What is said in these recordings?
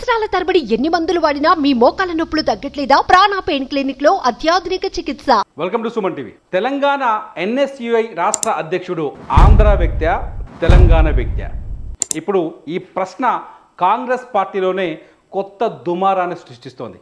సంవత్సరాల తరబడి ఎన్ని మందులు వాడినా మీ మోకాల నొప్పులు తగ్గట్లేదా? ప్రాణ పెయిన్ క్లినిక్ లో అత్యాధునిక చికిత్స. Welcome to Suman TV. Telangana NSUI రాష్ట్ర అధ్యక్షుడు ఆంధ్ర వ్యక్త్యా తెలంగాణ వ్యక్త్యా? ఇప్పుడు ఈ ప్రశ్న కాంగ్రెస్ పార్టీలోనే కొత్త దుమారాన్ని సృష్టిస్తోంది.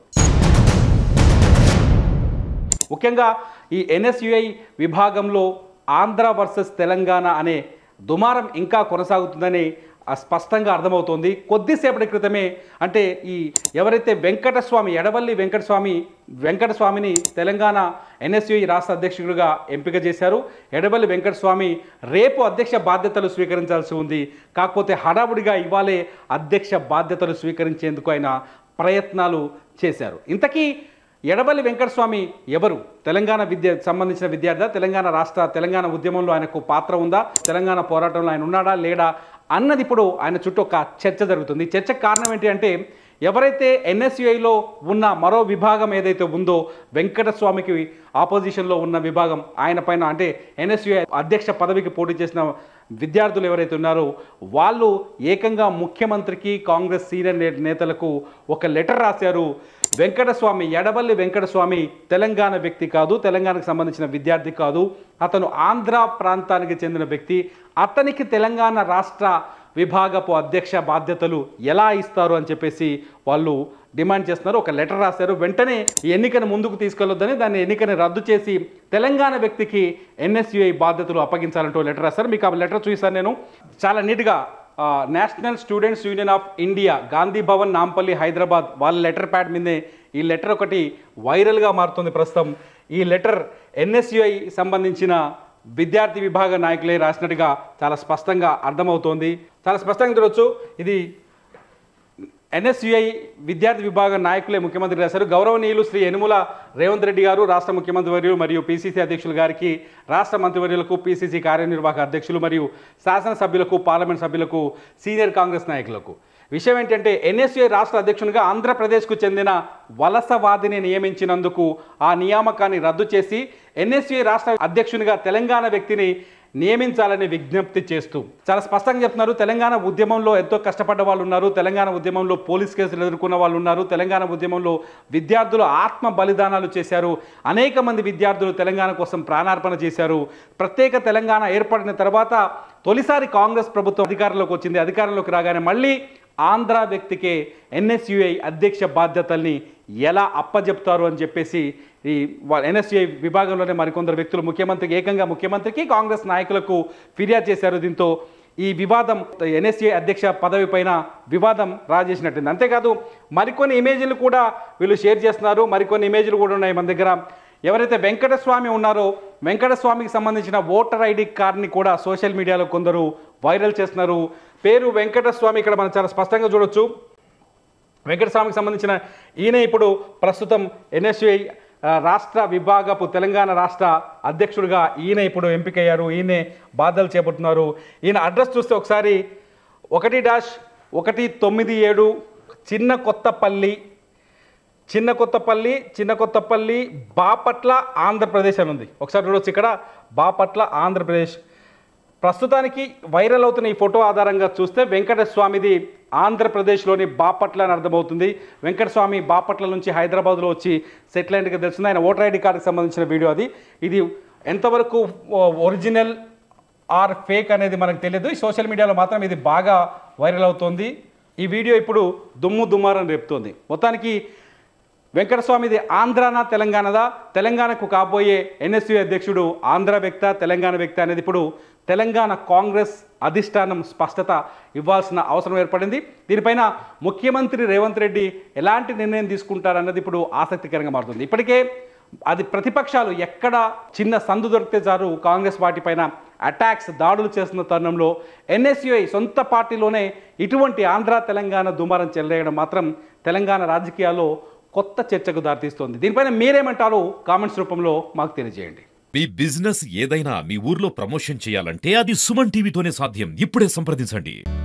ముఖ్యంగా ఈ ఎన్ఎస్యుఐ విభాగంలో ఆంధ్ర వర్సెస్ తెలంగాణ అనే దుమారం ఇంకా కొనసాగుతుందని స్పష్టంగా అర్థమవుతోంది. కొద్దిసేపటి క్రితమే అంటే ఈ ఎవరైతే వెంకటస్వామి ఎడవల్లి వెంకటస్వామిని తెలంగాణ ఎన్ఎస్యుఐ రాష్ట్ర అధ్యక్షుడిగా ఎంపిక చేశారు. ఎడవల్లి వెంకటస్వామి రేపు అధ్యక్ష బాధ్యతలు స్వీకరించాల్సి ఉంది. కాకపోతే హడావుడిగా ఇవాళే అధ్యక్ష బాధ్యతలు స్వీకరించేందుకు ఆయన ప్రయత్నాలు చేశారు. ఇంతకీ ఎడవల్లి వెంకటస్వామి ఎవరు? తెలంగాణ సంబంధించిన విద్యార్థి, తెలంగాణ ఉద్యమంలో ఆయనకు పాత్ర ఉందా, తెలంగాణ పోరాటంలో ఆయన ఉన్నాడా లేడా అన్నది ఇప్పుడు ఆయన చుట్టూ ఒక చర్చ జరుగుతుంది. ఈ చర్చకు కారణం ఏంటి అంటే, ఎవరైతే ఎన్ఎస్యుఐలో ఉన్న మరో విభాగం ఏదైతే ఉందో వెంకటస్వామికి ఆపోజిషన్లో ఉన్న విభాగం, ఆయన పైన అంటే ఎన్ఎస్యుఐ అధ్యక్ష పదవికి పోటీ చేసిన విద్యార్థులు ఎవరైతే ఉన్నారో వాళ్ళు ఏకంగా ముఖ్యమంత్రికి కాంగ్రెస్ సీనియర్ నేతలకు ఒక లెటర్ రాశారు. వెంకటస్వామి, ఎడవల్లి వెంకటస్వామి తెలంగాణ వ్యక్తి కాదు, తెలంగాణకు సంబంధించిన విద్యార్థి కాదు, అతను ఆంధ్ర ప్రాంతానికి చెందిన వ్యక్తి. అతనికి తెలంగాణ రాష్ట్ర విభాగపు అధ్యక్ష బాధ్యతలు ఎలా ఇస్తారు అని చెప్పేసి వాళ్ళు డిమాండ్ చేస్తున్నారు. ఒక లెటర్ రాశారు. వెంటనే ఈ ఎన్నికను ముందుకు తీసుకెళ్లొద్దని, దాన్ని ఎన్నికని రద్దు చేసి తెలంగాణ వ్యక్తికి ఎన్ఎస్యుఐ బాధ్యతలు అప్పగించాలంటూ లెటర్ రాశారు. మీకు ఆ లెటర్ చూసాను నేను. చాలా నీట్గా national students union of India, Gandhi Bhavan, Nampally, Hyderabad వాళ్ళ లెటర్ ప్యాడ్ మీదే ఈ లెటర్ ఒకటి వైరల్గా మారుతుంది ప్రస్తుతం. ఈ లెటర్ ఎన్ఎస్యుఐ సంబంధించిన విద్యార్థి విభాగ నాయకులే రాసినట్టుగా చాలా స్పష్టంగా అర్థమవుతోంది. చాలా స్పష్టంగా చూడవచ్చు, ఇది ఎన్ఎస్యుఐ విద్యార్థి విభాగ నాయకులే ముఖ్యమంత్రి రాశారు. గౌరవనీయులు శ్రీ యనుమల రేవంత్ రెడ్డి గారు, రాష్ట్ర ముఖ్యమంత్రి వర్యులు మరియు పిసిసి అధ్యక్షులు గారికి, రాష్ట్ర మంత్రివర్యులకు, పిసిసి కార్యనిర్వాహక అధ్యక్షులు మరియు శాసనసభ్యులకు, పార్లమెంట్ సభ్యులకు, సీనియర్ కాంగ్రెస్ నాయకులకు విషయం ఏంటంటే, ఎన్ఎస్యుఐ రాష్ట్ర అధ్యక్షునిగా ఆంధ్రప్రదేశ్కు చెందిన వలసవాదిని నియమించినందుకు ఆ నియామకాన్ని రద్దు చేసి ఎన్ఎస్యుఐ రాష్ట్ర అధ్యక్షునిగా తెలంగాణ వ్యక్తిని నియమించాలని విజ్ఞప్తి చేస్తూ చాలా స్పష్టంగా చెప్తున్నారు. తెలంగాణ ఉద్యమంలో ఎంతో కష్టపడ్డ వాళ్ళు ఉన్నారు, తెలంగాణ ఉద్యమంలో పోలీస్ కేసులు ఎదుర్కొన్న వాళ్ళు ఉన్నారు, తెలంగాణ ఉద్యమంలో విద్యార్థులు ఆత్మ బలిదానాలు చేశారు, అనేక మంది విద్యార్థులు తెలంగాణ కోసం ప్రాణార్పణ చేశారు. ప్రత్యేక తెలంగాణ ఏర్పడిన తర్వాత తొలిసారి కాంగ్రెస్ ప్రభుత్వం అధికారంలోకి వచ్చింది. అధికారంలోకి రాగానే మళ్ళీ ఆంధ్ర వ్యక్తికే ఎన్ఎస్యుఐ అధ్యక్ష బాధ్యతల్ని ఎలా అప్పజెప్తారు అని చెప్పేసి ఈ ఎన్ఎస్యుఐ విభాగంలోనే మరికొందరు వ్యక్తులు ఏకంగా ముఖ్యమంత్రికి, కాంగ్రెస్ నాయకులకు ఫిర్యాదు చేశారు. దీంతో ఈ వివాదం ఎన్ఎస్యుఐ అధ్యక్ష పదవి పైన వివాదం రాజేసినట్టుంది. అంతేకాదు మరికొన్ని ఇమేజ్లు కూడా వీళ్ళు షేర్ చేస్తున్నారు. మరికొన్ని ఇమేజ్లు కూడా ఉన్నాయి మన దగ్గర. ఎవరైతే వెంకటస్వామి ఉన్నారో వెంకటస్వామికి సంబంధించిన ఓటర్ ఐడి కార్డ్ని కూడా సోషల్ మీడియాలో కొందరు వైరల్ చేస్తున్నారు. పేరు వెంకటస్వామి ఇక్కడ మనం చాలా స్పష్టంగా చూడొచ్చు. వెంకటస్వామికి సంబంధించిన ఈయన ఇప్పుడు ప్రస్తుతం ఎన్ఎస్యుఐ రాష్ట్ర విభాగపు తెలంగాణ రాష్ట్ర అధ్యక్షుడిగా ఈయన ఇప్పుడు ఎంపికయ్యారు. ఈయనే బాధ్యతలు చేపడుతున్నారు. ఈయన అడ్రస్ చూస్తే ఒకసారి 1-197 చిన్న కొత్తపల్లి బాపట్ల ఆంధ్రప్రదేశ్ అని ఉంది. ఒకసారి చూడవచ్చు ఇక్కడ బాపట్ల ఆంధ్రప్రదేశ్. ప్రస్తుతానికి వైరల్ అవుతున్న ఈ ఫోటో ఆధారంగా చూస్తే వెంకటస్వామిది ఆంధ్రప్రదేశ్లోని బాపట్ల అని అర్థమవుతుంది. వెంకటస్వామి బాపట్ల నుంచి హైదరాబాద్లో వచ్చి సెటిల్ అయినట్టుగా తెలుస్తుంది. ఆయన ఓటర్ ఐడి కార్డుకి సంబంధించిన వీడియో అది. ఇది ఎంతవరకు ఒరిజినల్ ఆర్ ఫేక్ అనేది మనకు తెలియదు. ఈ సోషల్ మీడియాలో మాత్రం ఇది బాగా వైరల్ అవుతోంది. ఈ వీడియో ఇప్పుడు దుమ్మారని రేపుతోంది. మొత్తానికి వెంకటస్వామిది ఆంధ్రానా తెలంగాణదా? తెలంగాణకు కాబోయే ఎన్ఎస్యుఐ అధ్యక్షుడు ఆంధ్ర వ్యక్త, తెలంగాణ వ్యక్త అనేది ఇప్పుడు తెలంగాణ కాంగ్రెస్ అధిష్టానం స్పష్టత ఇవ్వాల్సిన అవసరం ఏర్పడింది. దీనిపైన ముఖ్యమంత్రి రేవంత్ రెడ్డి ఎలాంటి నిర్ణయం తీసుకుంటారన్నది ఇప్పుడు ఆసక్తికరంగా మారుతుంది. ఇప్పటికే అది ప్రతిపక్షాలు ఎక్కడ చిన్న సందు దొరికితే చాలు కాంగ్రెస్ పార్టీ పైన దాడులు చేస్తున్న తరుణంలో ఎన్ఎస్యుఐ సొంత పార్టీలోనే ఇటువంటి ఆంధ్ర తెలంగాణ దుమారం చెలరేయడం మాత్రం తెలంగాణ రాజకీయాల్లో కొత్త చర్చకు దారితీస్తోంది. దీనిపైన మీరేమంటారో కామెంట్స్ రూపంలో మాకు తెలియజేయండి. మీ బిజినెస్ ఏదైనా మీ ఊర్లో ప్రమోషన్ చేయాలంటే అది సుమన్ టీవీతోనే సాధ్యం. ఇప్పుడే సంప్రదించండి.